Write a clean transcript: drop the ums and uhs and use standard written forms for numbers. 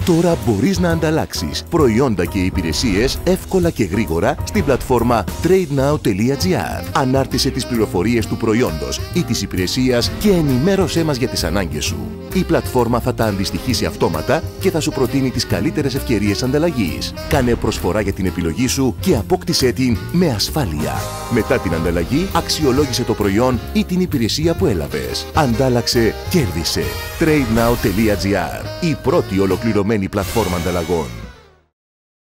Τώρα μπορείς να ανταλλάξεις προϊόντα και υπηρεσίες εύκολα και γρήγορα στην πλατφόρμα TradeNow.gr. Ανάρτησε τις πληροφορίες του προϊόντος ή της υπηρεσίας και ενημέρωσέ μας για τις ανάγκες σου. Η πλατφόρμα θα τα αντιστοιχίσει αυτόματα και θα σου προτείνει τις καλύτερες ευκαιρίες ανταλλαγής. Κάνε προσφορά για την επιλογή σου και απόκτησέ την με ασφάλεια. Μετά την ανταλλαγή, αξιολόγησε το προϊόν ή την υπηρεσία που έλαβες. Αντάλλαξε, κέρδισε. TradeNow.gr, η πρώτη ολοκληρωμένη πλατφόρμα ανταλλαγών.